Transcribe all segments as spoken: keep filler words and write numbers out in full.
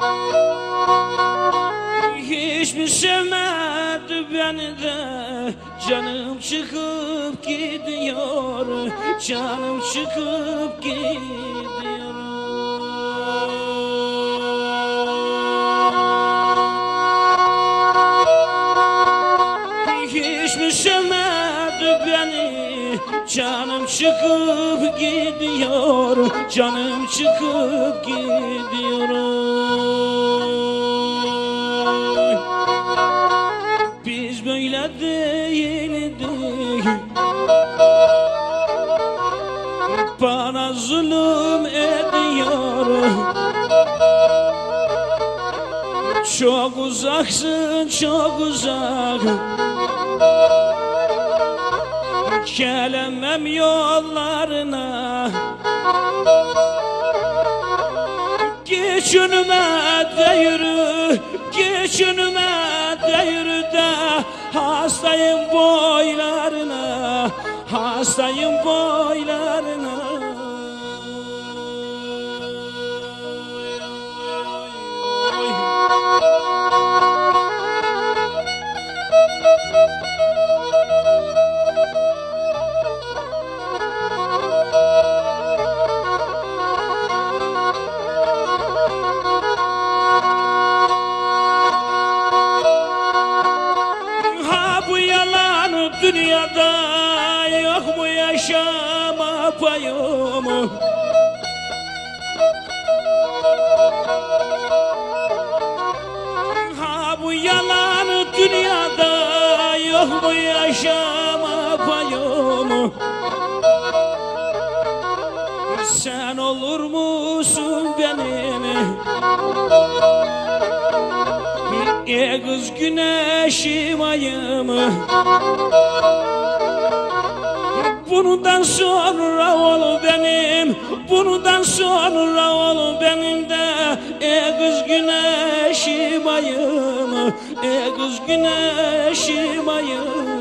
Hiçbir sevmedi beni de, canım çıkıp gidiyor, canım çıkıp gidiyor. Hiçbir sevmedi beni, canım çıkıp gidiyor, canım çıkıp gidiyor. Biz böyle değildik, bana zulüm ediyor. Çok uzaksın, çok uzak, gelemem yollarına. Geç önüme de yürü, geç önüme de yürü de, hastayım boylarına, hastayım boylarına. Dünyada yok mu yaşama payım? Ha bu yalan dünyada yok mu yaşama payım? Sen olur musun benim? E kız güneşim ayım, bundan sonra ol benim, bundan sonra ol benim de, e kız güneşim ayım, e kız güneşim ayım.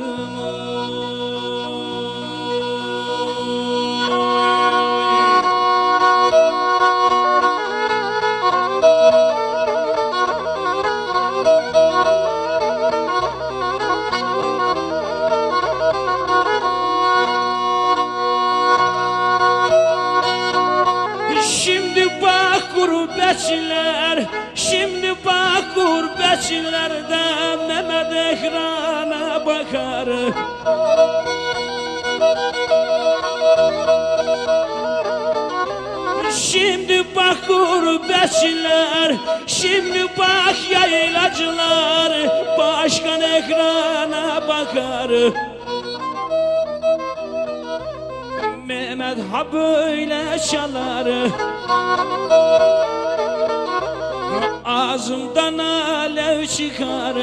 Şimdi bak gurbetçiler, şimdi bak gurbetçiler de Mehmet ekrana bakar. Şimdi bak gurbetçiler, şimdi bak yaylacılar, başkan ekrana bakar. Mehmet ha böyle çalar, ağzımdan alev çıkar.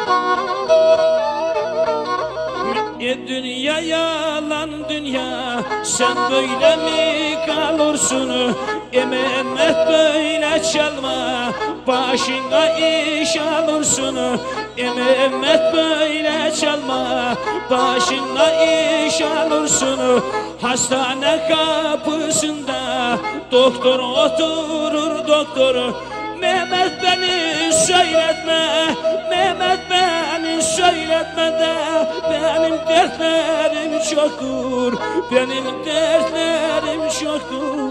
E dünya yalan dünya, sen böyle mi kalırsın? E Mehmet böyle çalma, başına iş alırsın. E Mehmet böyle çalma, başına iş alırsın. Hastane kapısında doktor oturur doktor. Mehmet beni söyletme, Mehmet beni söyletme de, benim dertlerim çoktur, benim dertlerim çoktur.